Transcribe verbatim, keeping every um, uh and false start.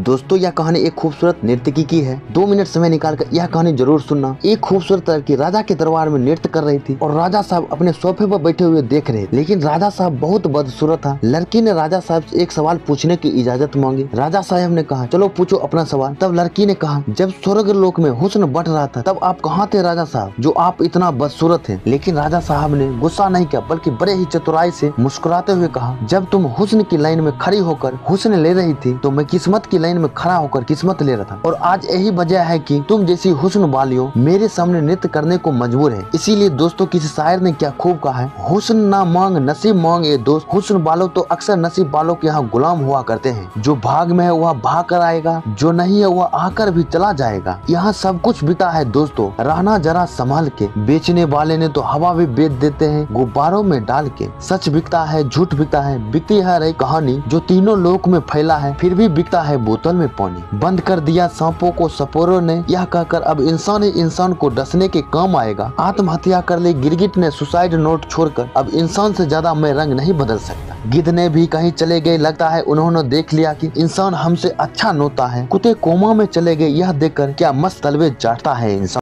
दोस्तों यह कहानी एक खूबसूरत नर्तकी की है। दो मिनट समय निकालकर यह कहानी जरूर सुनना। एक खूबसूरत लड़की राजा के दरबार में नृत्य कर रही थी और राजा साहब अपने सोफे पर बैठे हुए देख रहे थे। लेकिन राजा साहब बहुत बदसूरत था। लड़की ने राजा साहब से एक सवाल पूछने की इजाजत मांगी। राजा साहब ने कहा चलो पूछो अपना सवाल। तब लड़की ने कहा जब स्वर्ग लोक में हुस्न बढ़ रहा था तब आप कहाँ थे राजा साहब, जो आप इतना बदसूरत हैं। लेकिन राजा साहब ने गुस्सा नहीं किया बल्कि बड़े ही चतुराई से मुस्कुराते हुए कहा जब तुम हुस्न की लाइन में खड़ी होकर हुस्न ले रही थी तो मैं किस्मत की लाइन में खड़ा होकर किस्मत ले रहा था, और आज यही वजह है कि तुम जैसी हुस्न वालियों मेरे सामने नृत्य करने को मजबूर है। इसीलिए दोस्तों किसी शायर ने क्या खूब कहा है, हुस्न ना मांग नसीब मांग ये दोस्त, हुस्न वालों तो अक्सर नसीब वालों के यहाँ गुलाम हुआ करते हैं। जो भाग में है वह भाग कर आएगा, जो नहीं है वह आकर भी चला जाएगा। यहाँ सब कुछ बिता है दोस्तों, रहना जरा संभाल के। बेचने वाले ने तो हवा भी बेच देते हैं गुब्बारों में डाल के। सच बिकता है झूठ बिकता है, बिकती है रही कहानी जो तीनों लोक में फैला है, फिर भी बिकता है बोतल में पानी। बंद कर दिया सांपों को सपोरों ने, यह कहकर अब इंसान ही इंसान को डसने के काम आएगा। आत्महत्या कर ली गिरगिट ने सुसाइड नोट छोड़कर, अब इंसान से ज्यादा मैं रंग नहीं बदल सकता। गिद्ध ने भी कहीं चले गए, लगता है उन्होंने देख लिया कि इंसान हमसे अच्छा नोता है। कुत्ते कोमा में चले गए, यह देखकर क्या मस्त तलवे चाटता है इंसान।